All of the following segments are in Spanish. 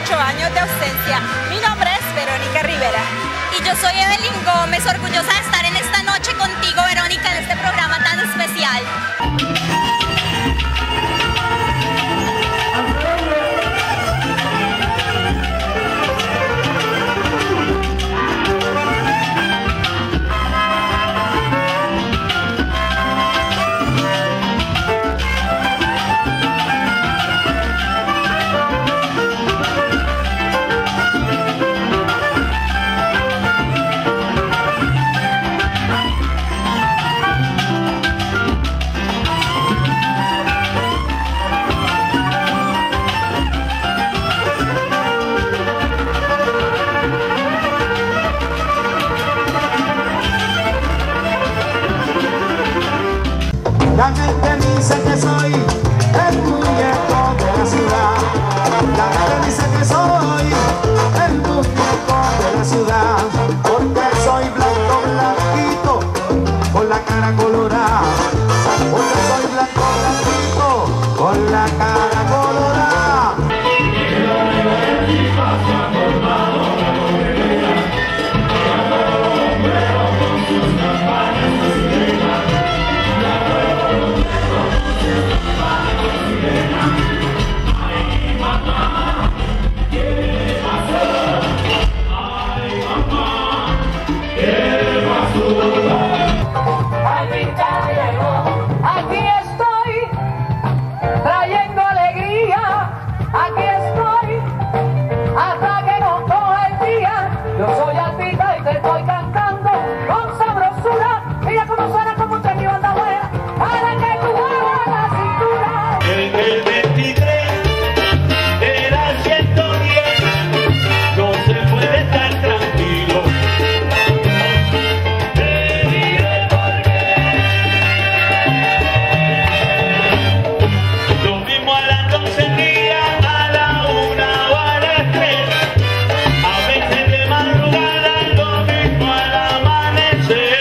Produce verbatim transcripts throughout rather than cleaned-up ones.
ocho años de ausencia. Mi nombre es Veronica Rivera. Y yo soy Evlyn Gómez, orgullosa de estar en esta noche contigo, Verónica, en este programa tan especial. La gente dice que soy el muñeco de la ciudad. La gente dice que soy el muñeco de la ciudad. Porque soy blanco, blanquito, con la cara colorada. Porque soy blanco, blanquito, con la cara colorada. Yo soy Albita y te estoy cantando con sabrosura. Mira cómo suena como un tren y banda buena, para que tú muevas la cintura. En el veintitrés era ciento diez, no se puede estar tranquilo. Te diré por qué. Lo mismo a las doce del día, a la una o a las tres. A veces de madrugada, lo mismo al amanecer.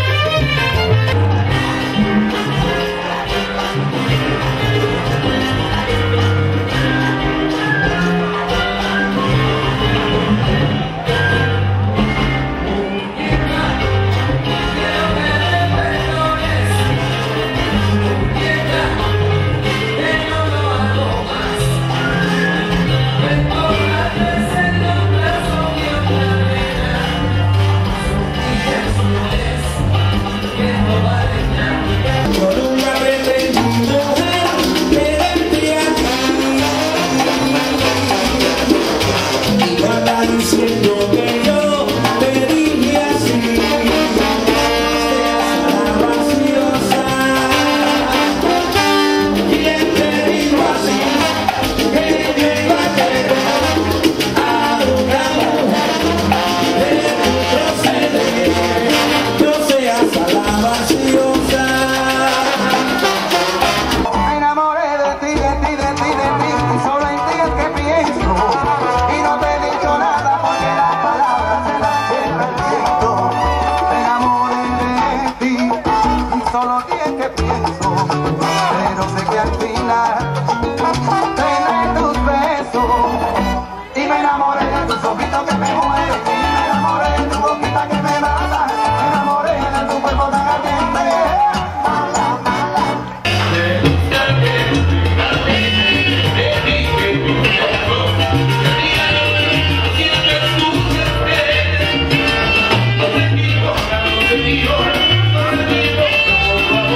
Diciendo que yo te dije así, seas la vaciosa. ¿Quién te dijo así? Que yo iba a querer a una mujer de tu proceder. No seas a la vaciosa. Me enamoré de ti, de ti, de ti, de ti, y solo en ti es que pienso. Y no te he dicho nada porque las palabras se las lleva el viento. Me enamoré de ti y solo en ti es que pienso. Pero sé que al final tendré tus besos. Y me enamoré de tus ojitos que me mueren. Y me enamoré de tu boquita que me mata. Me enamoré de tu cuerpo tan ardiente. Te digo, te digo, te digo,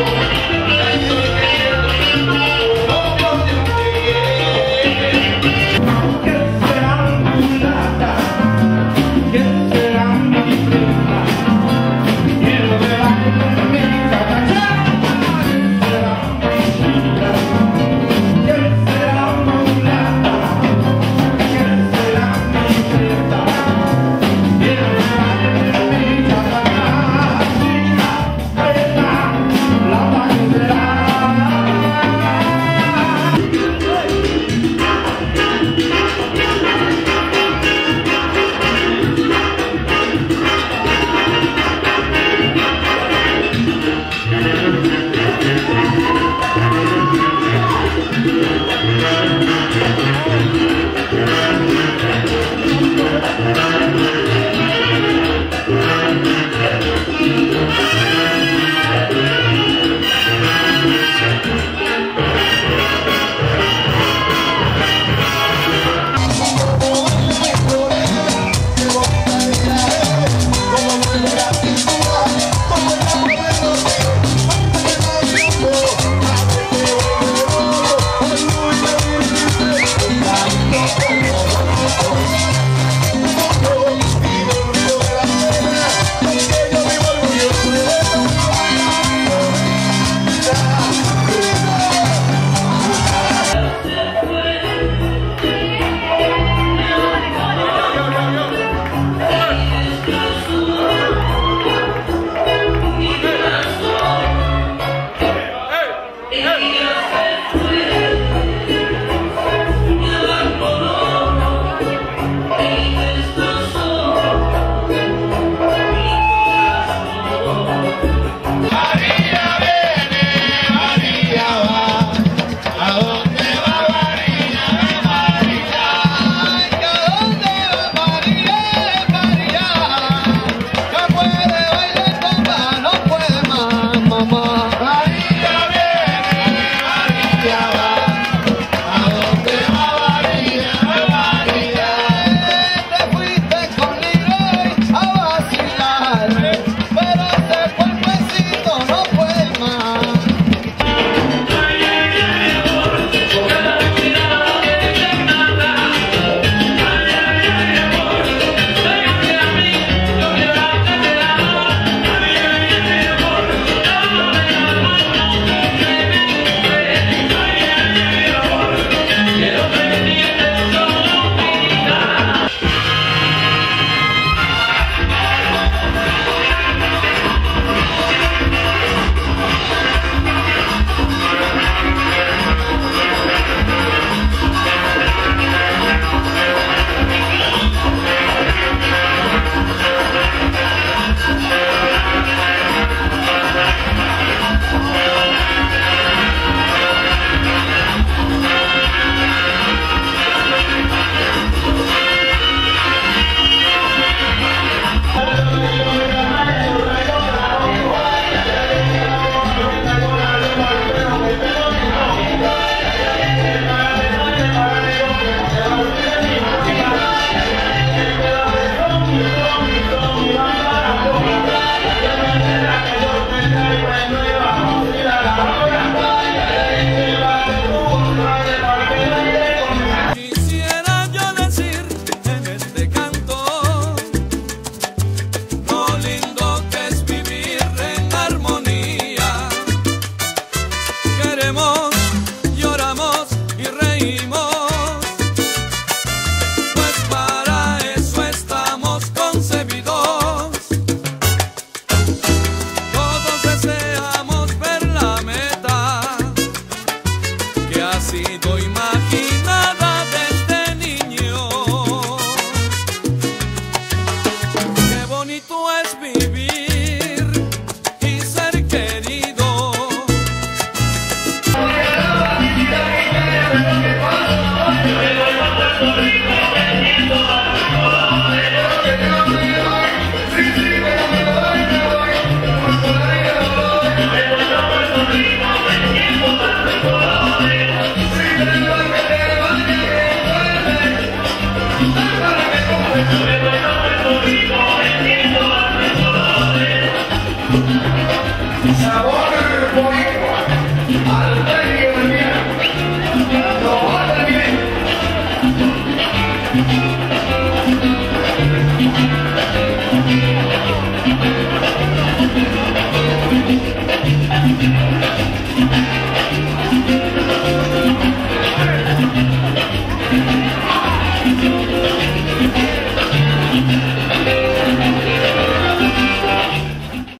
Sabor bonito. Alfredo.